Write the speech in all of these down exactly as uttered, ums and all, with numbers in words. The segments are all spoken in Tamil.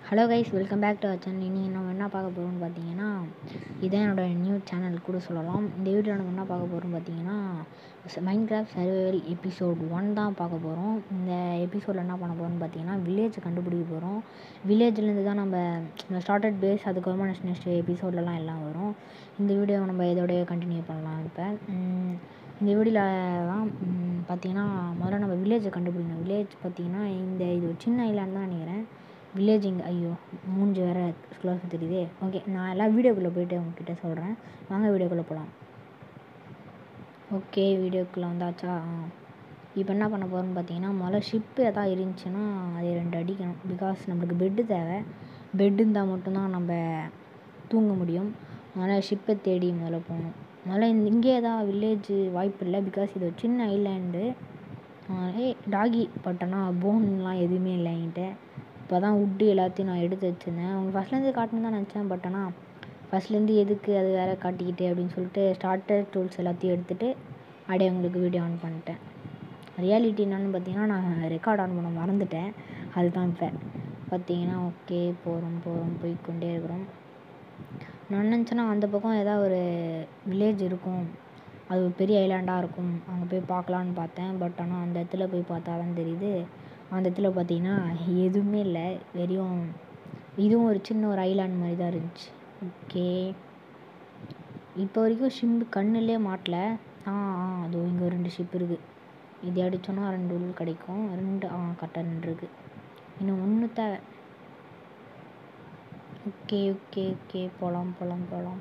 Hello guys, welcome back to our channel. இனி நம்ம என்ன பார்க்க போகிறோம்னு பார்த்தீங்கன்னா, இதான் என்னோடய நியூ சேனல் கூட சொல்லலாம். இந்த வீடியோவில் நம்ம என்ன பார்க்க போகிறோம்னு பார்த்தீங்கன்னா, மைன்கிராஃப்ட் சர்வைவல் எபிசோட் ஒன் தான் பார்க்க போகிறோம். இந்த எபிசோடில் என்ன பண்ண போகிறோம்னு பார்த்தீங்கன்னா, வில்லேஜ் கண்டுபிடிக்க போகிறோம். வில்லேஜ்லேருந்து தான் நம்ம ஸ்டார்டட் பேஸ், அதுக்கப்புறமா நெக்ஸ்ட் நெக்ஸ்ட் எபிசோட்லலாம் எல்லாம் வரும். இந்த வீடியோவை நம்ம இதோடய கண்டினியூ பண்ணலாம். இப்போ இந்த வீடியோவில் தான் பார்த்தீங்கன்னா, முதல்ல நம்ம வில்லேஜை கண்டுபிடிக்கணும். வில்லேஜ் பார்த்தீங்கன்னா, இந்த இது ஒரு சின்ன ஐலாண்ட் தான் நினைக்கிறேன். வில்லேஜ் இங்கே ஐயோ மூஞ்சி வேறு க்ளோஸ் தெரியுதே. ஓகே, நான் எல்லாம் வீடியோக்குள்ளே போய்ட்டு உங்ககிட்ட சொல்கிறேன். வாங்க வீடியோக்குள்ளே போகலாம். ஓகே, வீடியோக்குள்ளே வந்தாச்சா? இப்போ என்ன பண்ண போகிறோம்னு பார்த்தீங்கன்னா, முதல்ல ஷிப்பு எதாவது இருந்துச்சுன்னா அதை ரெண்டு அடிக்கணும். பிகாஸ் நம்மளுக்கு பெட்டு தேவை. பெட்டு இருந்தால் மட்டும்தான் நம்ம தூங்க முடியும். அதனால் ஷிப்பை தேடி முதல்ல போகணும். முதல்ல இங்கே ஏதாவது வில்லேஜ் வாய்ப்பு இல்லை. பிகாஸ் இது ஒரு சின்ன ஐலாண்டு. ஏ டாகி பட்டனா போன்லாம் எதுவுமே இல்லை என்கிட்ட. இப்போ தான் உட்டு எல்லாத்தையும் நான் எடுத்து வச்சுருந்தேன். அவங்க ஃபஸ்ட்லேருந்து காட்டணும் தான் நினச்சேன். பட் ஆனால் ஃபஸ்ட்லேருந்து எதுக்கு அது வேறு காட்டிக்கிட்டு அப்படின்னு சொல்லிட்டு ஸ்டார்டர் டூல்ஸ் எல்லாத்தையும் எடுத்துகிட்டு அப்படியே உங்களுக்கு வீடியோ ஆன் பண்ணிட்டேன். ரியாலிட்டி என்னென்னு பார்த்தீங்கன்னா, நான் ரெக்கார்ட் ஆன் பண்ண மறந்துட்டேன். அதுதான் இப்போ பார்த்தீங்கன்னா. ஓகே, போகிறோம் போகிறோம் போய்கொண்டே இருக்கிறோம். நான் நினச்சேன்னா அந்த பக்கம் ஏதாவது ஒரு வில்லேஜ் இருக்கும், அது ஒரு பெரிய ஐலாண்டாக இருக்கும், அங்கே போய் பார்க்கலான்னு பார்த்தேன். பட் ஆனால் அந்த இடத்துல போய் பார்த்தா தான் தெரியுது, அந்த இடத்துல பார்த்தீங்கன்னா எதுவுமே இல்லை. வெறும் இதுவும் ஒரு சின்ன ஒரு ஐலாண்ட் மாதிரி தான் இருந்துச்சு. ஓகே, இப்போ வரைக்கும் ஷிப்பு கண்ணுலே மாட்டல. ஆ ஆ அதுவும் இங்கே ரெண்டு ஷிப் இருக்குது. இது அடித்தோன்னா ரெண்டு உள் கிடைக்கும். ரெண்டு ஆ கரெக்டாக ரெண்டு இருக்குது. இன்னும் ஒன்று தேவை. ஓகே ஓகே ஓகே போகலாம் போகலாம் போகலாம்.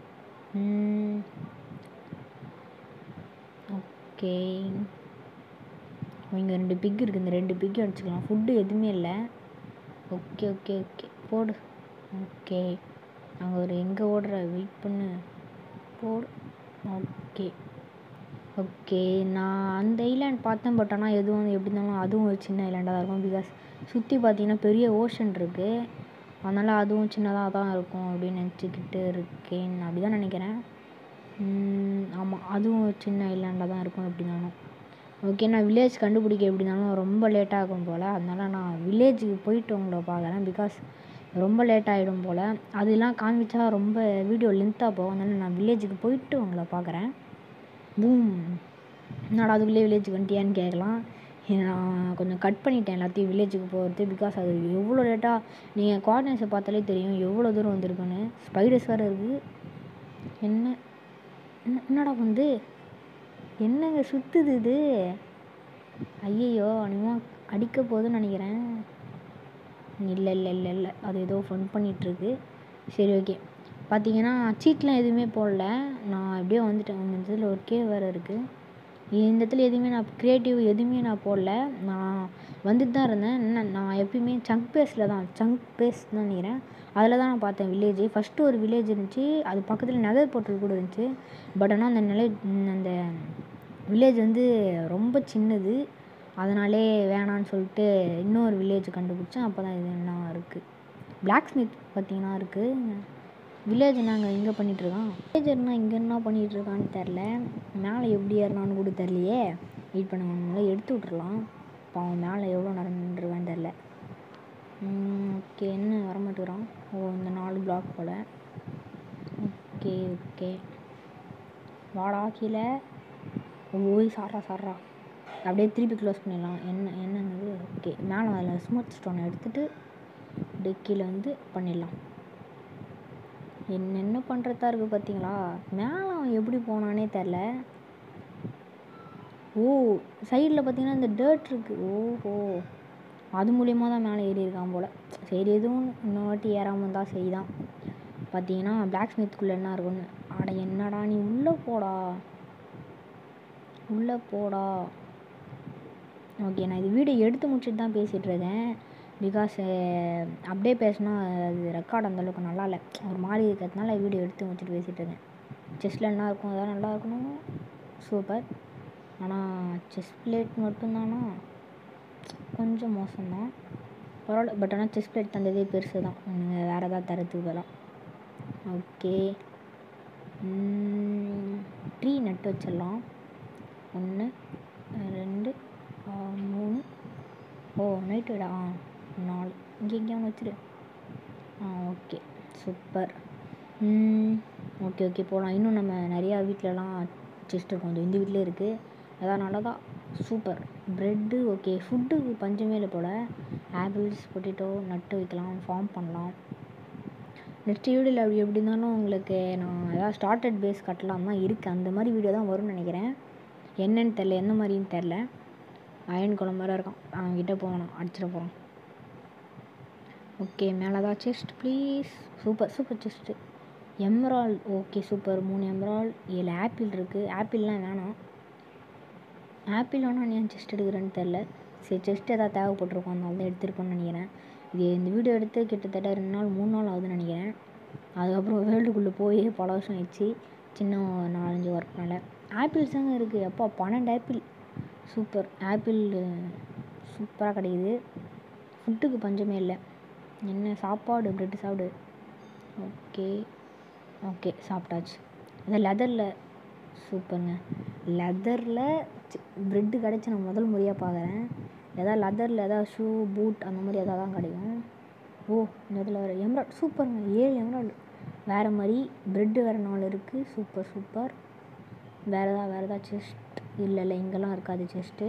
ஓகே, இங்கே ரெண்டு பிக் இருக்குது. இந்த ரெண்டு பிக்கு அடிச்சுக்கலாம். ஃபுட்டு எதுவுமே இல்லை. ஓகே ஓகே ஓகே போடு. ஓகே, அங்கே ஒரு எங்கே ஓடுற வெயிட் பண்ணு போடு. ஓகே ஓகே, நான் அந்த ஐலாண்ட் பார்த்தேன். பட் ஆனால் எதுவும் எப்படி இருந்தாலும் அதுவும் ஒரு சின்ன ஐலாண்டாக தான் இருக்கும். பிகாஸ் சுற்றி பார்த்தீங்கன்னா பெரிய ஓஷன் இருக்குது. அதனால் அதுவும் சின்னதாக தான் இருக்கும் அப்படின்னு நினச்சிக்கிட்டு இருக்கேன். அப்படி தான் நினைக்கிறேன். ஆமாம், அதுவும் ஒரு சின்ன ஐலாண்டாக தான் இருக்கும் எப்படினாலும். ஓகே, நான் வில்லேஜ் கண்டுபிடிக்க எப்படி இருந்தாலும் ரொம்ப லேட்டாக ஆகும் போல். அதனால் நான் வில்லேஜுக்கு போயிட்டு உங்களை பார்க்குறேன். பிகாஸ் ரொம்ப லேட் ஆகிடும் போல். அதெல்லாம் காமிச்சா ரொம்ப வீடியோ லென்த்தாக போகும். அதனால் நான் வில்லேஜுக்கு போயிட்டு உங்களை பார்க்குறேன். பூம், என்னடா அதுக்குள்ளே வில்லேஜுக்கு வந்துட்டியான்னு கேட்கலாம். நான் கொஞ்சம் கட் பண்ணிட்டேன் எல்லாத்தையும் வில்லேஜுக்கு போகிறது. பிகாஸ் அது எவ்வளோ லேட்டாக, நீங்கள் கோஆர்டினேட்ஸை பார்த்தாலே தெரியும் எவ்வளோ தூரம் வந்திருக்குன்னு. ஸ்பைடர்ஸ் வேறு இருக்குது. என்ன என்னடா வந்து என்னங்க சுற்றுது இது? ஐயையோ, அனிமா அடிக்க போகுதுன்னு நினைக்கிறேன். இல்லை இல்லை இல்லை இல்லை அது ஏதோ ஃபன் பண்ணிகிட்ருக்கு. சரி ஓகே, பார்த்தீங்கன்னா சீட்லாம் எதுவுமே போடல. நான் எப்படியோ வந்துட்டேன். இந்த இடத்துல ஒரு கேவ் வேறு இருக்குது. இந்த இடத்துல எதுவுமே நான் க்ரியேட்டிவ் எதுவுமே நான் போடல. நான் வந்துட்டு தான் இருந்தேன். என்ன நான் எப்பயுமே சங்க் பேஸில் தான் சங்க் பேஸ் தான் நினைக்கிறேன். அதில் தான் நான் பார்த்தேன் வில்லேஜ். ஃபஸ்ட்டு ஒரு வில்லேஜ் இருந்துச்சு, அது பக்கத்தில் நெதர் போர்ட்டல் கூட இருந்துச்சு. பட் ஆனால் அந்த நிலை அந்த வில்லேஜ் வந்து ரொம்ப சின்னது. அதனாலே வேணான்னு சொல்லிட்டு இன்னொரு வில்லேஜ் கண்டுபிடிச்சேன். அப்போ தான் இது என்ன இருக்குது. பிளாக் ஸ்மித் பார்த்தீங்கன்னா இருக்குது. வில்லேஜ் நாங்கள் இங்கே பண்ணிகிட்ருக்கான். வில்லேஜர்னால் இங்கே என்ன பண்ணிகிட்ருக்கான்னு தெரில. மேலே எப்படி ஏறினான்னு கூட தெரிலையே. வெயிட் பண்ணுங்க, எடுத்து விட்றலாம். இப்போ அவன் மேலே எவ்வளோ நடந்துருக்கான்னு தெரில. ஓகே, என்ன வரமாட்டேறான். ஓ, இந்த நாலு பிளாக் போல். ஓகே ஓகே, வாடா கீழே. ஓய் சாரா சாரா அப்படியே திருப்பி க்ளோஸ் பண்ணிடலாம். என்ன என்னங்கிறது. ஓகே, மேலே அதில் ஸ்மூத் ஸ்டோனை எடுத்துகிட்டு அப்படியே கீழே வந்து பண்ணிடலாம். என்னென்ன பண்ணுறதா இருக்குது பார்த்தீங்களா. மேலே அவன் எப்படி போனானே தெரில. ஓ, சைடில் பார்த்தீங்கன்னா இந்த டர்ட் இருக்குது. ஓஹோ, அது மூலியமாக தான் மேலே ஏறி இருக்கான் போல். சரி, எதுவும் இன்னொரு வாட்டி ஏறாமல் தான் செய்தான். பார்த்தீங்கன்னா பிளாக் ஸ்மித்துக்குள்ளே என்ன இருக்குன்னு. அட என்னடா நீ உள்ளே போடா உள்ளே போடா. ஓகே, நான் இது வீடியோ எடுத்து முடிச்சுட்டு தான் பேசிகிட்டு இருக்கேன். பிகாஸ் அப்படியே பேசினா அது ரெக்கார்ட் அந்தளவுக்கு நல்லா இல்லை, ஒரு மாதிரி இருக்கிறதுனால வீடியோ எடுத்து முடிச்சுட்டு பேசிகிட்டு இருக்கேன். செஸ்ஸில் என்ன இருக்கும், அதான் நல்லா இருக்கணும். சூப்பர். ஆனால் செஸ் பிளேட் மட்டும்தானா கொஞ்சம் மோசம்தான். பரவாயில்ல. பட் ஆனால் செஸ் பிளேட் தந்ததே பெருசு தான். நீங்கள் வேறு ஏதாவது தரத்துக்கு போகலாம். ஓகே, ட்ரீ நட்டு வச்சிடலாம். ஒன்று ரெண்டு மூணு. ஓ, நைட்டு விட ஆ நாலு. இங்கே எங்கேயாவது வச்சிரு. ஆ ஓகே சூப்பர். ஓகே ஓகே போகலாம். இன்னும் நம்ம நிறையா வீட்டிலலாம் செஸ்ட் இருக்கும். அது இந்த வீட்டிலே இருக்குது. அதான் நல்லதா சூப்பர். Bread okay. ஃபுட்டுக்கு பஞ்சமே இல்லை போல். ஆப்பிள்ஸ் பொட்டேட்டோ நட்டு வைக்கலாம், ஃபார்ம் பண்ணலாம். நெக்ஸ்ட் வீடியோவில் அப்படி எப்படி இருந்தாலும் உங்களுக்கு நான் ஏதாவது ஸ்டார்டட் பேஸ் கட்டலாம் தான் இருக்குது. அந்த மாதிரி வீடியோ தான் வரும்னு நினைக்கிறேன். என்னன்னு தெரில, எந்த மாதிரின்னு தெரில. அயன் குளம் வேறு இருக்கான், அவன்கிட்ட போகணும், அடிச்சிட போகிறான். ஓகே மேலே தான் chest please. Super super chest. Emerald okay super. மூணு எம்ரால், ஏழு ஆப்பிள் இருக்குது. ஆப்பிள்லாம் வேணாம். ஆப்பிள் வேணாம், ஏன் செஸ்ட் எடுக்கிறேன்னு தெரில. சரி செஸ்ட் எதாவது தேவைப்பட்டிருக்கோம், அதனால தான் எடுத்துருப்போன்னு நினைக்கிறேன். இது இந்த வீடியோ எடுத்து கிட்டத்தட்ட ரெண்டு நாள் மூணு நாள் ஆகுதுன்னு நினைக்கிறேன். அதுக்கப்புறம் வேர்ல்டுக்குள்ளே போய் பல வருஷம் ஆயிடுச்சு, சின்ன நாலஞ்சு ஒர்க்னால. ஆப்பிள்ஸ் தாங்க இருக்குது. அப்பா பன்னெண்டு ஆப்பிள். சூப்பர். ஆப்பிள் சூப்பராக கிடைக்குது. ஃபுட்டுக்கு பஞ்சமே இல்லை. என்ன சாப்பாடு, ப்ரெட்டு சாப்பிடு. ஓகே ஓகே சாப்பிட்டாச்சு. அந்த லெதரில் சூப்பருங்க. லெதரில் ப்ரெட்டு கிடச்சி நான் முதல் முறையாக பார்க்குறேன். எதாவது லெதரில் எதாவது ஷூ பூட் அந்த மாதிரி எதாவது தான் கிடைக்கும். ஓ இந்த இதில் வேறு எம்ராய்டு சூப்பருங்க. ஏழு எம்ராய்டு வேறு மாதிரி. ப்ரெட்டு வேறு நாலு இருக்குது. Super super. வேறு எதாவது வேறு எதாவது செஸ்ட் இல்லை இல்லை இங்கெல்லாம் இருக்காது செஸ்ட்டு.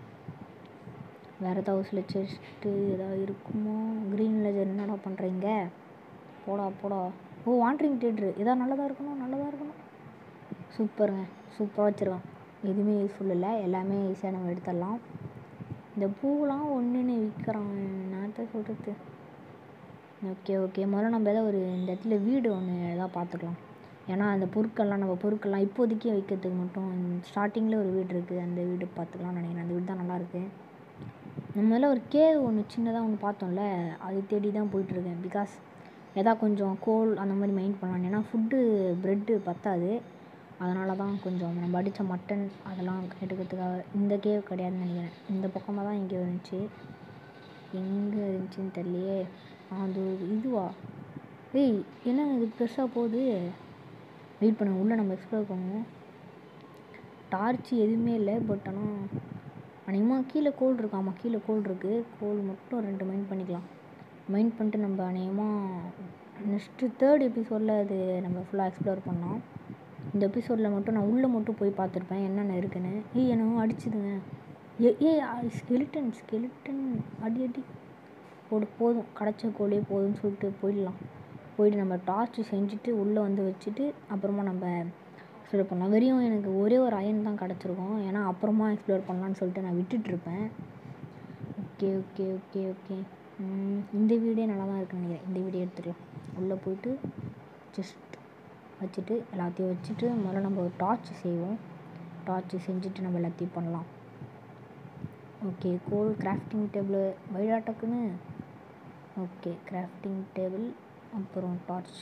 வேறு ஏதாவது ஒரு சில செஸ்ட்டு எதாவது இருக்குமோ. க்ரீன் லெஜர் என்னடா பண்ணுறீங்க, போடா போடா. ஓ வாண்டரிங் தேட்ரு எதாவது நல்லதாக இருக்கணும், நல்லதாக இருக்கணும். சூப்பருங்க, சூப்பராக வச்சுருக்கான். எதுவுமே யூஸ்ஃபுல் இல்லை, எல்லாமே ஈஸியாக நம்ம எடுத்துடலாம். இந்த பூவெலாம் ஒன்றுன்னு விற்கிறான், என்னத்த சொல்கிறது. ஓகே ஓகே முதல்ல நம்ம எதாவது ஒரு இந்த இடத்துல வீடு ஒன்று எதாவது பார்த்துக்கலாம். ஏன்னா அந்த பொருட்கள்லாம் நம்ம பொருட்கள்லாம் இப்போதைக்கு வைக்கிறதுக்கு மட்டும் ஸ்டார்டிங்கில் ஒரு வீடு இருக்குது, அந்த வீடு பார்த்துக்கலாம்னு நினைக்கிறேன். அந்த வீடு தான் நல்லாயிருக்கு. நம்ம முதல்ல ஒரு கேவ் ஒன்று சின்னதாக ஒன்று பார்த்தோம்ல, அது தேடி தான் போயிட்டுருக்கேன். பிகாஸ் எதாவது கொஞ்சம் கோல் அந்த மாதிரி மைண்ட் பண்ணலாம். ஏன்னா ஃபுட்டு ப்ரெட்டு பத்தாது. அதனால தான் கொஞ்சம் நம்ம அடித்த மட்டன் அதெல்லாம் எடுக்கிறதுக்காக. இந்த கேவ் கிடையாதுன்னு நினைக்கிறேன், இந்த பக்கமாக தான் எங்கேயோ இருந்துச்சு. எங்கே இருந்துச்சுன்னு தெரியலையே. அது இதுவா? ஏய் என்ன இது பெருசாக போகுது. வெயிட் பண்ணுங்க, உள்ளே நம்ம எக்ஸ்ப்ளோர் பண்ணுவோம். டார்ச்சு எதுவுமே இல்லை. பட் ஆனால் அநேகமாக கீழே கோல் இருக்குது. ஆமாம் கீழே கோல் இருக்குது. கோல் மட்டும் ரெண்டு மைண்ட் பண்ணிக்கலாம். மைண்ட் பண்ணிட்டு நம்ம அநேகமாக நெக்ஸ்ட்டு தேர்ட் எபிசோடில் அது நம்ம ஃபுல்லாக எக்ஸ்ப்ளோர் பண்ணோம். இந்த எபிசோடில் மட்டும் நான் உள்ளே மட்டும் போய் பார்த்துருப்பேன் என்னென்ன இருக்குன்னு. ஏய் என்னவோ அடிச்சுதுங்க. ஏ ஏ ஸ்கெலிட்டன் ஸ்கெலிட்டன் அடி அடி போடு. போதும் கிடச்ச கோலே போதும்னு சொல்லிட்டு போயிடலாம். போயிட்டு நம்ம டார்ச்சு செஞ்சுட்டு உள்ளே வந்து வச்சுட்டு அப்புறமா நம்ம எக்ஸ்ப்ளோர் பண்ணலாம். வெறியும் எனக்கு ஒரே ஒரு அயன் தான் கிடச்சிருக்கும், ஏன்னா அப்புறமா எக்ஸ்ப்ளோர் பண்ணலான்னு சொல்லிட்டு நான் விட்டுட்ருப்பேன். ஓகே ஓகே ஓகே ஓகே இந்த வீடியோ நல்லா தான் இருக்குன்னு நினைக்கிறேன். இந்த வீடியோ எடுத்துக்கலாம். உள்ளே போயிட்டு ஜஸ்ட் வச்சுட்டு எல்லாத்தையும் வச்சுட்டு முதல்ல நம்ம ஒரு டார்ச் செய்வோம். டார்ச்சு செஞ்சுட்டு நம்ம எல்லாத்தையும் பண்ணலாம். ஓகே கோல் கிராஃப்டிங் டேபிள் வைடாட்டக்குன்னு. ஓகே கிராஃப்டிங் டேபிள் அப்புறம் டார்ச்.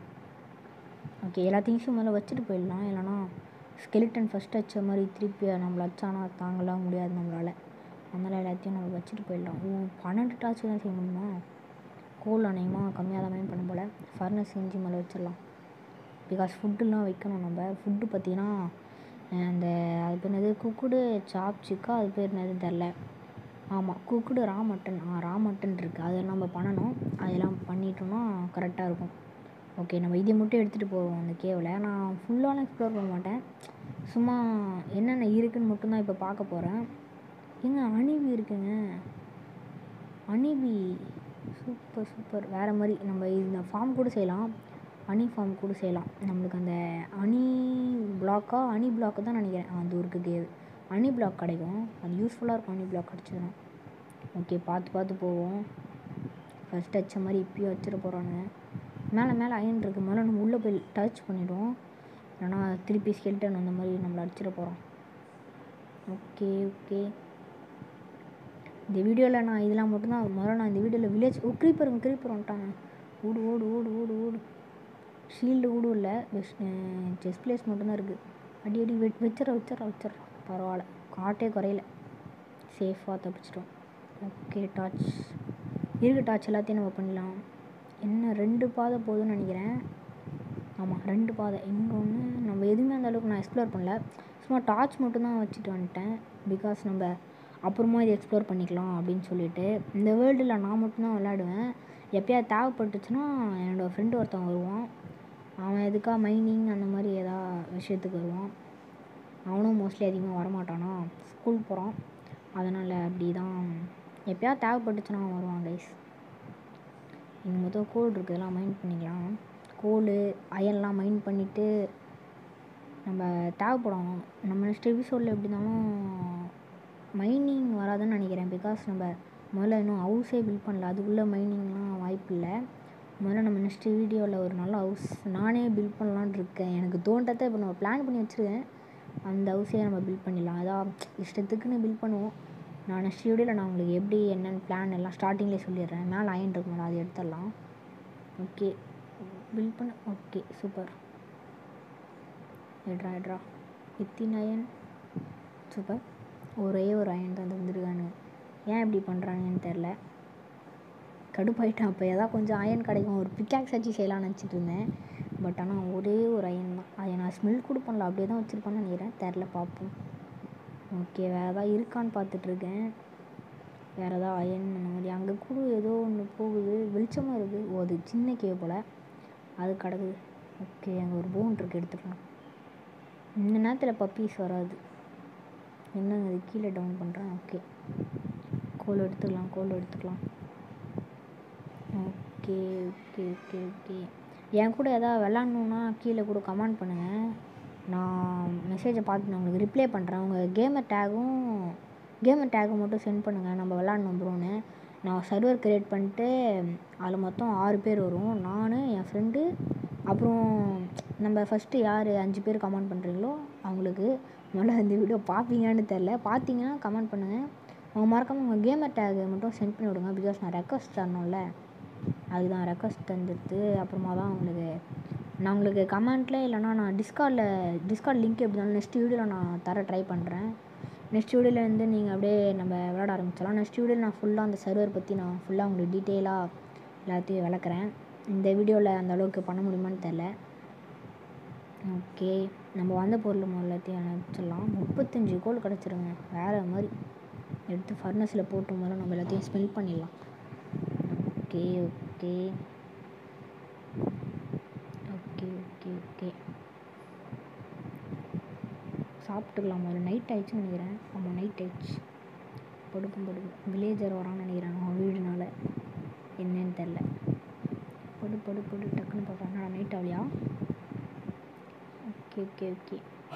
ஓகே எல்லா திங்ஸும் முதல்ல வச்சுட்டு போயிடலாம். இல்லைனா ஸ்கெலிட்டன் ஃபஸ்ட் வச்ச மாதிரி திருப்பி நம்மளை வச்சானா தாங்கலாம் முடியாது நம்மளால். அதனால் எல்லாத்தையும் நம்ம வச்சுட்டு போயிடலாம். ஓ பன்னெண்டு டார்ச் தான் செய்ய முடியுமா? கோல் அநேகமாக கம்மியாக தான் மைண்ட் பண்ணும் போல். ஃபர்னஸ் செஞ்சு மேலே வச்சிடலாம். பிகாஸ் ஃபுட்டுலாம் வைக்கணும் நம்ம. ஃபுட்டு பார்த்திங்கன்னா அந்த அது பேர் என்னது குக்குடு சாப் சிக்கா அது பேர் என்னதுன்னு தெரில. ஆமாம் குக்குடு ரா மட்டன். ஆ ரா மட்டன் இருக்குது, அதை நம்ம பண்ணணும். அதெல்லாம் பண்ணிட்டோம்னா கரெக்டாக இருக்கும். ஓகே நம்ம இதை மட்டும் எடுத்துகிட்டு போவோம் அந்த கேவில். நான் ஃபுல்லாலாம் எக்ஸ்ப்ளோர் பண்ண மாட்டேன், சும்மா என்னென்ன இருக்குதுன்னு மட்டும்தான் இப்போ பார்க்க போகிறேன். ஏங்க அணிபி இருக்குங்க, அணிபி சூப்பர் சூப்பர். வேறு மாதிரி நம்ம இந்த ஃபார்ம் கூட செய்யலாம், அணி ஃபார்ம் கூட செய்யலாம். நம்மளுக்கு அந்த அணி பிளாக்கா அணி பிளாக்கு தான் நினைக்கிறேன். அந்த ஊருக்கு கேவ் அணி பிளாக் கிடைக்கும், அது யூஸ்ஃபுல்லாக இருக்கும் அணி பிளாக் கிடச்சதுன்னா. ஓகே பார்த்து பார்த்து போவோம். ஃபஸ்ட் வச்ச மாதிரி இப்பயும் வச்சிட போகிறாங்க. மேலே மேலே அயன் இருக்குது, மேலே நம்ம உள்ளே போய் டச் பண்ணிவிடுவோம். இல்லைனா திருப்பி ஸ்கெல்டன் அந்த மாதிரி நம்மளை அடிச்சிட போகிறோம். ஓகே ஓகே இந்த வீடியோவில் நான் இதெல்லாம் மட்டும்தான் முதல்ல நான் இந்த வீடியோவில் வில்லேஜ் ஓ க்ரீப்பருங்க க்ரீப்பர் வந்துட்டாங்க. ஓடு ஓடு ஓடு ஓடு ஓடு. ஷீல்டு கூட இல்லை, பெஸ்ட் செஸ் பிளேஸ் மட்டும்தான் இருக்குது. அடி அடி வெ வச்சிடற வச்சிடற வச்சிடற பரவாயில்ல, காட்டே குறையில, சேஃபாக தப்பிச்சிட்டோம். ஓகே டார்ச் இருக்கு, டார்ச் எல்லாத்தையும் நம்ம பண்ணலாம். என்ன ரெண்டு பாதை போகுதுன்னு நினைக்கிறேன். ஆமாம் ரெண்டு பாதை. இங்கே ஒன்று நம்ம எதுவுமே அந்த அளவுக்கு நான் எக்ஸ்ப்ளோர் பண்ணல, சும்மா டார்ச் மட்டும்தான் வச்சுட்டு வந்துட்டேன். பிகாஸ் நம்ம அப்புறமா இதை எக்ஸ்ப்ளோர் பண்ணிக்கலாம் அப்படின்னு சொல்லிட்டு. இந்த வேர்ல்டில் நான் மட்டும்தான் விளையாடுவேன், எப்போயாவது தேவைப்பட்டுச்சுன்னா என்னோடய ஃப்ரெண்டு ஒருத்தன் வருவான். அவன் எதுக்கா மைனிங் அந்த மாதிரி எதா விஷயத்துக்கு வருவான். அவனும் மோஸ்ட்லி அதிகமாக வரமாட்டானா, ஸ்கூல் போகிறான். அதனால் அப்படி தான் எப்போயாவது தேவைப்பட்டுச்சுன்னா அவன் வருவான் கைஸ். இங்கே மொத்தம் கோல் இருக்குது, இதெல்லாம் மைண்ட் பண்ணிக்கலாம். கோல் அயன்லாம் மைண்ட் பண்ணிவிட்டு நம்ம தேவைப்படும். நம்ம நெக்ஸ்ட் எபிசோடில் எப்படி இருந்தாலும் மைனிங் வராதுன்னு நினைக்கிறேன். பிகாஸ் நம்ம முதல்ல இன்னும் ஹவுஸே பில்ட் பண்ணல, அதுக்குள்ளே மைனிங்லாம் வாய்ப்பு இல்லை. முதல்ல நம்ம நெக்ஸ்ட் வீடியோவில் ஒரு நல்ல ஹவுஸ் நானே பில்ட் பண்ணலான்னு இருக்கேன். எனக்கு தோன்றதை இப்போ நம்ம பிளான் பண்ணி வச்சுருக்கேன். அந்த ஹவுஸே நம்ம பில்ட் பண்ணிடலாம். அதான் இஷ்டத்துக்குன்னு பில்ட் பண்ணுவோம். நான் நெக்ஸ்ட் வீடியோவில் நான் உங்களுக்கு எப்படி என்னென்னு பிளான் எல்லாம் ஸ்டார்டிங்லேயே சொல்லிடுறேன். மேலே அயன் இருக்கு மேலே அது எடுத்துடலாம். ஓகே பில்ட் பண்ண. Okay super. எட்ரா எட்ரா வித்தின் அயன். சூப்பர். ஒரே ஒரு அயன் தான் தந்துருக்கானு. ஏன் இப்படி பண்ணுறாங்கன்னு தெரில. கடுப்பாயிட்டேன். அப்போ எதாவது கொஞ்சம் அயன் கிடைக்கும் ஒரு பிக்காக்ஸ் வச்சு செய்யலாம்னு நினச்சிட்டு இருந்தேன். பட் ஆனால் ஒரே ஒரு அயன் தான். அதை நான் ஸ்மெல் கூட பண்ணல, அப்படியே தான் வச்சுருப்பான்னு நினைக்கிறேன். தெரில, பார்ப்போம். ஓகே வேறு எதாவது இருக்கான்னு பார்த்துட்ருக்கேன். வேறு எதாவது அயன் அந்த மாதிரி. அங்கே கூட ஏதோ ஒன்று போகுது, வெளிச்சமாக இருக்குது. ஓ அது சின்ன கேவ் போல், அது கிடக்குது. ஓகே அங்கே ஒரு போன் இருக்குது, எடுத்துக்கலாம். இந்த நேரத்தில் பப்பீஸ் வராது. என்னங்க அது கீழே டவுன் பண்ணுறேன். ஓகே கோல் எடுத்துக்கலாம், கோல் எடுத்துக்கலாம். ஓகே ஓகே ஓகே ஓகே என் கூட எதாவது விளாட்ணுன்னா கீழே கூட கமெண்ட் பண்ணுங்கள். நான் மெசேஜை பார்த்து நான் உங்களுக்கு ரிப்ளை பண்ணுறேன். உங்கள் கேமர் டேகும் கேமர் டேகும் மட்டும் சென்ட் பண்ணுங்கள். நம்ம விளாட்ணும் ப்ரோன்னு. நான் சர்வர் க்ரியேட் பண்ணிட்டு அதில் மொத்தம் ஆறு பேர் வரும். நான், என் ஃப்ரெண்டு, அப்புறம் நம்ம ஃபஸ்ட்டு யார் அஞ்சு பேர் கமெண்ட் பண்ணுறீங்களோ அவங்களுக்கு. முதல்ல இந்த வீடியோ பார்ப்பீங்கன்னு தெரில, பார்த்தீங்கன்னா கமெண்ட் பண்ணுங்கள். அவங்க மறக்காமல் உங்கள் கேமர் டேக் மட்டும் சென்ட் பண்ணி விடுங்க. பிகாஸ் நான் ரெக்வஸ்ட் தரணும்ல, அதுதான் ரெக்வஸ்ட் தந்துடுது. அப்புறமா தான் உங்களுக்கு நான் உங்களுக்கு கமெண்ட்டில் இல்லைனா நான் டிஸ்கார்டில் டிஸ்கார்ட் லிங்க் எப்படி இருந்தாலும் நெக்ஸ்ட் வீடியோவில் நான் தர ட்ரை பண்ணுறேன். நெக்ஸ்ட் வீடியோலேருந்து நீங்கள் அப்படியே நம்ம விளையாட ஆரம்பிச்சிடலாம். நெக்ஸ்ட் வீடியோவில் நான் ஃபுல்லாக அந்த சர்வர் பற்றி நான் ஃபுல்லாக உங்களுக்கு டீட்டெயிலாக எல்லாத்தையும் விளக்குறேன். இந்த வீடியோவில் அந்த அளவுக்கு பண்ண முடியுமான்னு தெரில. ஓகே நம்ம வந்த பொருள் எல்லாத்தையும் அனுப்பிச்சிடலாம். முப்பத்தஞ்சு கோல் கிடச்சிருங்க, வேறு மாதிரி. எடுத்து ஃபர்னஸில் போட்டு முதல்ல நம்ம எல்லாத்தையும் ஸ்மெல் பண்ணிடலாம். Okay okay okay okay okay சாப்பிட்டுக்கலாம். முதல்ல நைட் ஆகிடுச்சுன்னு நினைக்கிறேன். ஆமாம் நைட் ஆகிடுச்சு. படுக்கும் படுக்கும் வில்லேஜர் வரான்னு நினைக்கிறாங்க அவன் வீடுனால, என்னன்னு தெரில. படு படு படு டக்குன்னு பார்க்குறாங்க. நைட் ஆகலையா? ஓகே ஓகே ஓகே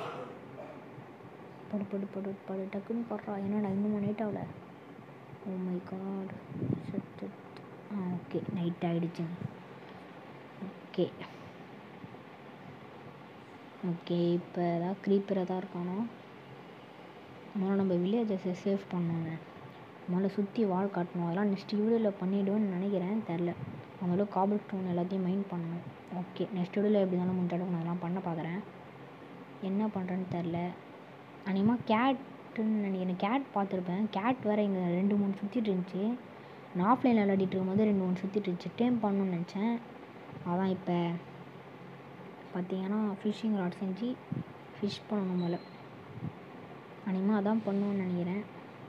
படு படு படு படு டக்குன்னு போடுறா. என்னடா இன்னும் நைட் ஆகலை? Oh my god. சட் ஆ ஓகே நைட் ஆகிடுச்சுங்க. ஓகே ஓகே இப்போ ஏதாவது க்ரீப்பராக தான் இருக்கானோ. முதல்ல நம்ம வில்லேஜஸை சேவ் பண்ணோங்க. முதல்ல சுற்றி வால் காட்டணும். அதெல்லாம் நெக்ஸ்ட் வீடியோவில் பண்ணிவிடுவேன்னு நினைக்கிறேன், தெரில. முதல்ல காபிள் ஸ்டோன் எல்லாத்தையும் மைண்ட் பண்ணணும். ஓகே நெக்ஸ்ட் வீடியோவில் எப்படி இருந்தாலும் முடிஞ்சாலும் நான் அதெல்லாம் பண்ண பார்க்குறேன். என்ன பண்ணுறேன்னு தெரில. அநேகமாக கேட்டுன்னு நினைக்கிறேன். கேட் பார்த்துருப்பேன். கேட் வேறு இங்கே ரெண்டு மூணு சுற்றிட்டு இருந்துச்சு. நான் ஆஃப்லைனில் விளையாடிட்டு இருக்கும்போது ரெண்டு மூணு சுற்றிட்டு இருந்துச்சு. டேம் பண்ணணுன்னு நினச்சேன். அதான் இப்போ பார்த்தீங்கன்னா ஃபிஷ்ஷிங் ராட் செஞ்சு ஃபிஷ் பண்ணணும் போல். அநேகமாக அதான் பண்ணுவேன்னு நினைக்கிறேன்.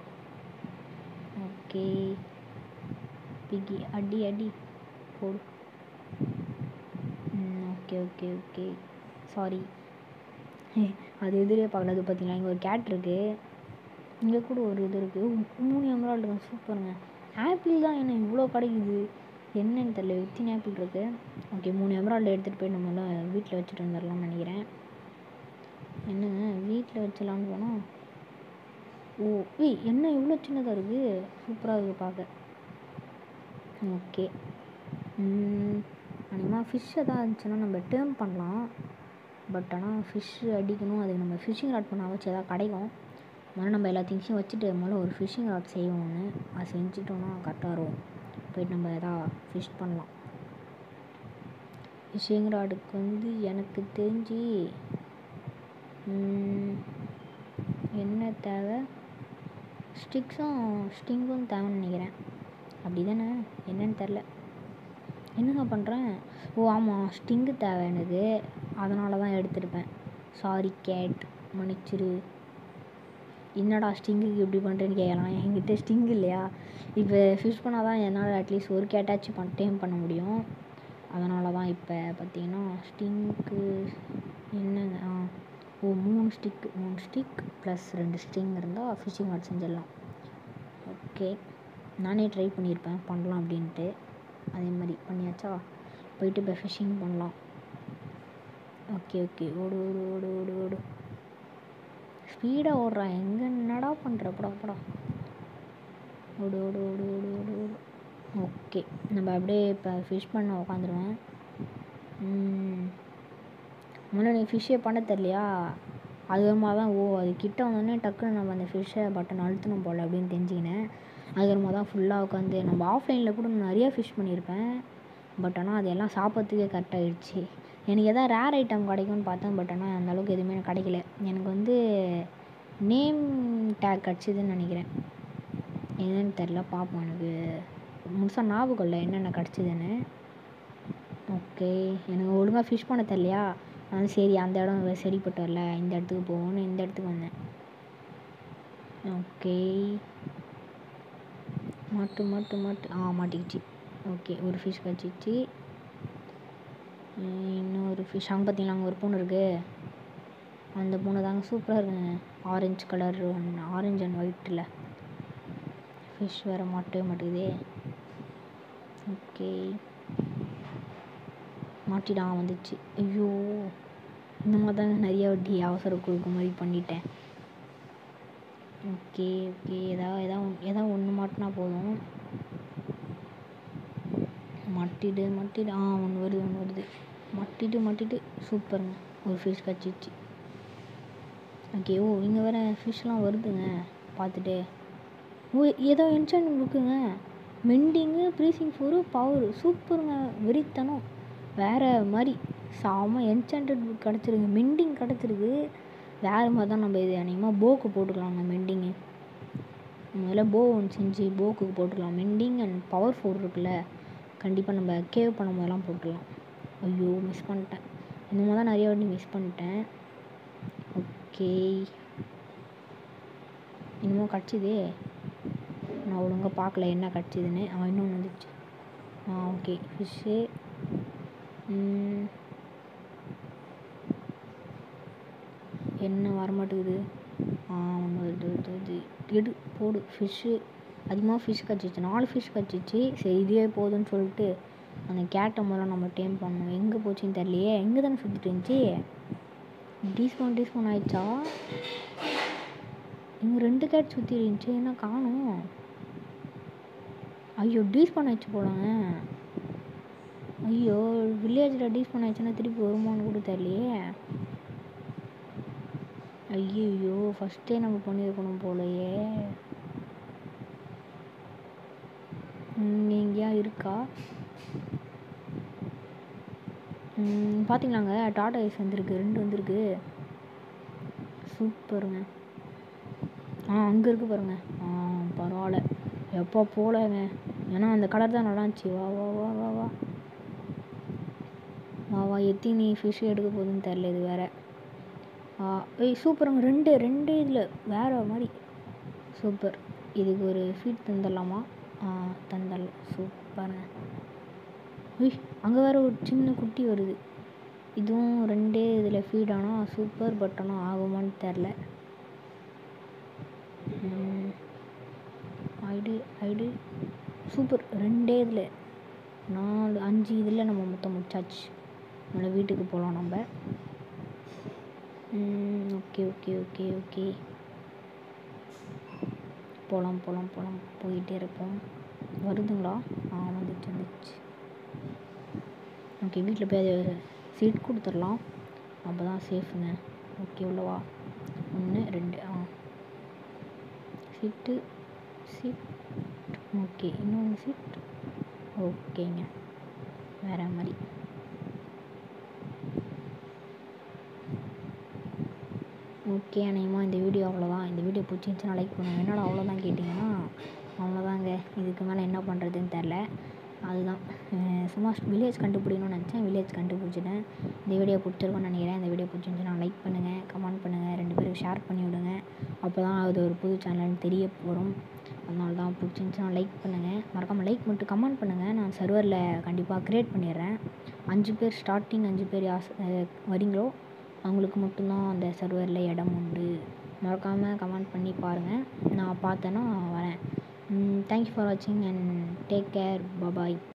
ஓகே பிகி அடி அடி போடு. ஓகே ஓகே ஓகே சாரி, அது எதிரே பார்க்கல. அது பார்த்தீங்களா இங்கே ஒரு கேட் இருக்குது, இங்கே கூட ஒரு இது இருக்குது. மூணு எமரால்டு இருக்குது, சூப்பருங்க. ஆப்பிள் தான் என்ன இவ்வளோ கிடைக்குது என்னன்னு தெரியல. வித்தின் ஆப்பிள் இருக்குது. ஓகே மூணு எமரால்டு எடுத்துகிட்டு போய் நம்மளாம் வீட்டில் வச்சுட்டு வந்துடலாம்னு நினைக்கிறேன். என்னங்க வீட்டில் வச்சிடலான்னு போனால், ஓ ஏய் என்ன இவ்வளோ சின்னதாக இருக்குது, சூப்பராக இருக்குது பார்க்க. ஓகே அனிமா ஃபிஷ் எதாவது இருந்துச்சுன்னா நம்ம டேர்ம் பண்ணலாம். பட் ஆனால் ஃபிஷ்ஷு அடிக்கணும், அதுக்கு நம்ம ஃபிஷ்ஷிங் ராட் பண்ண வச்சு எதாவது கிடைக்கும். முதல்ல நம்ம எல்லா திங்ஸையும் வச்சுட்டு முதல்ல ஒரு ஃபிஷ்ஷிங் ராட் செய்வோம் ஒன்று. அது செஞ்சுட்டோன்னா கரெக்டாக இருக்கும். போய்ட்டு நம்ம எதாவது ஃபிஷ் பண்ணலாம். ஃபிஷ்ஷிங் ராடுக்கு வந்து எனக்கு தெரிஞ்சு என்ன தேவை, ஸ்டிக்ஸும் ஸ்டிங்கும் தேவைன்னு நினைக்கிறேன். அப்படி தானே, என்னன்னு தெரில. என்னங்க பண்ணுறேன், ஓ ஆமாம் ஸ்டிங்கு தேவை எனக்கு, அதனால தான் எடுத்துருப்பேன். சாரி கேட், மன்னிச்சிரு. என்னடா ஸ்டிங்குக்கு இப்படி பண்ணுறேன்னு கேட்கலாம். என்கிட்ட ஸ்டிங் இல்லையா. இப்போ ஃபிஷ் பண்ணால் தான் என்னால் அட்லீஸ்ட் ஒரு கேட்டாச்சும் பண் டேம் பண்ண முடியும். அதனால தான் இப்போ பார்த்தீங்கன்னா ஸ்டிங்க்கு என்னங்க ஆ ஓ மூணு ஸ்டிக்கு மூணு ஸ்டிக் ப்ளஸ் ரெண்டு ஸ்டிங் இருந்தால் ஃபிஷ்ஷிங் ஆட் செஞ்சிடலாம். ஓகே, நானே ட்ரை பண்ணியிருப்பேன் பண்ணலாம் அப்படின்ட்டு. அதே மாதிரி பண்ணியாச்சா, போயிட்டு இப்போ ஃபிஷ்ஷிங் பண்ணலாம். ஓகே ஓகே ஓடு ஓடு ஓடு ஓடு ஓடு ஸ்பீடாக ஓடுறான். எங்கே என்னடா பண்ணுற படா படா ஓடு ஓடு ஓடு ஓடு ஓடு ஓடு ஓகே, நம்ம அப்படியே இப்போ ஃபிஷ் பண்ண உட்காந்துருவேன். முன்னாடி ஃபிஷ்ஷே பண்ண தெரியலையா, அது மாதிரி தான். ஓ அது கிட்ட வந்தோடனே டக்குன்னு நம்ம அந்த ஃபிஷ்ஷை பட்டன் அழுத்தணும் போல் அப்படின்னு தெரிஞ்சுக்கினேன். அது மாதிரி தான் ஃபுல்லாக உட்காந்து நம்ம ஆஃப்லைனில் கூட நிறையா ஃபிஷ் பண்ணியிருப்பேன். பட் ஆனால் அது எல்லாம் சாப்பிட்றதுக்கே கரெக்டாகிடுச்சு. எனக்கு எதாவது ரேர் ஐட்டம் கிடைக்கும்னு பார்த்தேன். பட் ஆனால் அந்தளவுக்கு எதுவுமே எனக்கு கிடைக்கல. எனக்கு வந்து நேம் டேக் கிடச்சிதுன்னு நினைக்கிறேன். என்னன்னு தெரில, பார்ப்போம். எனக்கு முழுசாக ஞாபகம் இல்லை என்னென்ன கிடச்சிதுன்னு. ஓகே, எனக்கு ஒழுங்காக ஃபிஷ் பண்ண தெரியலையா, அதனால் சரி அந்த இடம் சரிப்பட்டு வரல, இந்த இடத்துக்கு போகணுன்னு இந்த இடத்துக்கு வந்தேன். ஓகே, மாட்டு மாட்டு மாட்டு ஆ மாட்டிக்கிச்சு. ஓகே, ஒரு ஃபிஷ் கிடச்சிச்சு. இன்னொரு ஃபிஷ் அங்கே பார்த்தீங்களா, அங்கே ஒரு பூனை இருக்குது. அந்த பூனை தாங்க சூப்பராக இருக்குங்க. ஆரஞ்சு கலர் ஆரஞ்சு அண்ட் ஒயிட்டில் ஃபிஷ் வேறு மாட்டவே மாட்டேங்குதே. ஓகே, மாட்டிடா வந்துச்சு. ஐயோ, இந்த மாதிரி தாங்க நிறைய வட்டி அவசர கொடுக்க மாதிரி பண்ணிட்டேன். ஓகே ஓகே, எதாவது எதாவது எதாவது ஒன்று மாட்டினா போதும். மாட்டிடு மாட்டிடு ஆ ஒன்று வருது ஒன்று வருது மாட்டிட்டு மாட்டிட்டு சூப்பருங்க, ஒரு ஃபிஷ் கிடச்சிச்சு. ஓகே, ஓ இங்கே வேறு ஃபிஷ்லாம் வருதுங்க பார்த்துட்டு. ஓ ஏதோ என்சான்ட் இருக்குங்க, மெண்டிங்கு ப்ரீசிங் ஃபோரு பவர் சூப்பருங்க, வெறித்தனம் வேறு மாதிரி சாம என்சான்டட் புக் கிடச்சிருக்கு. மெண்டிங் கிடச்சிருக்கு வேறு மாதிரி தான். நம்ம இது அநேகமாக போக்கு போட்டுக்கலாங்க. மெண்டிங்கு முதல்ல போ ஒன்று செஞ்சு போக்கு போட்டுக்கலாம். மெண்டிங் அண்ட் பவர் ஃபோர் இருக்குல்ல, கண்டிப்பாக நம்ம கேவ் பண்ணும் போதெல்லாம் போட்டுடலாம். ஐயோ மிஸ் பண்ணிட்டேன், இந்த மாதிரி தான் நிறைய வாட்டி மிஸ் பண்ணிட்டேன். ஓகே, இன்னமும் கிடச்சிதே, நான் ஒழுங்காக பார்க்கல என்ன கிடச்சிதுன்னு. அவன் இன்னொன்று வந்துச்சு. ஆ ஓகே, ஃபிஷ்ஷு என்ன வரமாட்டேங்குது. ஆ ஒன்று வருது வருது எடு போடு. ஃபிஷ்ஷு அதிகமாக ஃபிஷ் கிடச்சிச்சு, நாலு ஃபிஷ் கிடச்சிச்சு. சரி இதே போதுன்னு சொல்லிட்டு அந்த கேட்டை முதல்ல நம்ம டேம் பண்ணோம். எங்கே போச்சுன்னு தெரியலையே, எங்கே தானே சுற்றிட்டு இருந்துச்சு. டீஸ்போன் டீஸ்போன் ஆயிடுச்சா, இங்கே ரெண்டு கேட் சுற்றி இருந்துச்சு, என்ன காணும். ஐயோ டீஸ்போன் ஆயிடுச்சு போலாங்க. ஐயோ வில்லேஜில் டீஸ்போன் ஆயிடுச்சுன்னா திருப்பி வருமானு கூட தெரியலையே. ஐயோ ஃபஸ்ட்டே நம்ம பண்ணியிருக்கணும் போலையே. இங்கே எங்கேயா இருக்கா பார்த்தீங்களாங்க, டாடா ஐஸ் வந்துருக்கு, ரெண்டு வந்துருக்கு. சூப்பருங்க. ஆ அங்கே இருக்குது பாருங்க. ஆ பரவாயில்ல, எப்போ போகலங்க, ஏன்னா அந்த கலர் தான் நல்லா இருந்துச்சு. வா வா வா வா வா வா வா எத்தினி ஃபிஷ் எடுக்க போகுதுன்னு தெரில இது வேறு. ஆ ஏய் சூப்பருங்க, ரெண்டு ரெண்டு இதில் வேறு மாதிரி சூப்பர். இதுக்கு ஒரு ஃபீட் தந்துடலாமா? ஆ தந்துடலாம். சூப்பருங்க. உய் அங்கே வேறு ஒரு சின்ன குட்டி வருது. இதுவும் ரெண்டே இதில் ஃபீட் ஆனால் சூப்பர். பட் ஆனால் ஆகுமான்னு தெரில. ஐடு ஐடு சூப்பர். ரெண்டே இதில் நாலு அஞ்சு இதில் நம்ம மொத்தம் முடிச்சாச்சு. அதனால வீட்டுக்கு போகலாம் நம்ம. ஓகே ஓகே ஓகே ஓகே போகலாம் போகலாம் போகலாம் போயிட்டே இருப்போம். வருதுங்களா? ஆ வந்துச்சு வந்துச்சு. ஓகே, வீட்டில் போய் அது சீட் கொடுத்துடலாம், அப்போ தான் சேஃபுங்க. ஓகே உள்ளவா, ஒன்று ரெண்டு ஆ சீட்டு சீட். ஓகே இன்னொன்று சீட். ஓகேங்க, வேறு மாதிரி. ஓகே, அநேகமாக இந்த வீடியோ அவ்வளோதான். இந்த வீடியோ பிடிச்சிருந்துச்சுன்னா லைக் பண்ணுங்கள். என்னடா அவ்வளோதான் கேட்டிங்கன்னா, அவ்வளோதாங்க. இதுக்கு மேலே என்ன பண்ணுறதுன்னு தெரில. அதுதான் சும்மா வில்லேஜ் கண்டுபிடிக்கணும்னு நினச்சேன், வில்லேஜ் கண்டுபிடிச்சிட்டேன். இந்த வீடியோ பிடிச்சிருக்கும்னு நினைக்கிறேன். இந்த வீடியோ பிடிச்சிருந்துச்சுன்னா லைக் பண்ணுங்கள், கமெண்ட் பண்ணுங்கள், ரெண்டு பேரும் ஷேர் பண்ணி விடுங்க. அப்போ தான் அது ஒரு புது சேனல்னு தெரிய வரும். அதனால தான் பிடிச்சிருந்துச்சுன்னா லைக் பண்ணுங்கள், மறக்காமல் லைக் மட்டும் கமெண்ட் பண்ணுங்கள். நான் சர்வரில் கண்டிப்பாக க்ரியேட் பண்ணிடுறேன். அஞ்சு பேர் ஸ்டார்டிங் அஞ்சு பேர் யாஸ் வரீங்களோ அவங்களுக்கு மட்டும்தான் அந்த சர்வரில் இடம் உண்டு. மறக்காமல் கமெண்ட் பண்ணி பாருங்கள், நான் பார்த்தேன்னா வரேன். தேங்க்யூ ஃபார் வாட்சிங் அண்ட் டேக் கேர். பாய்.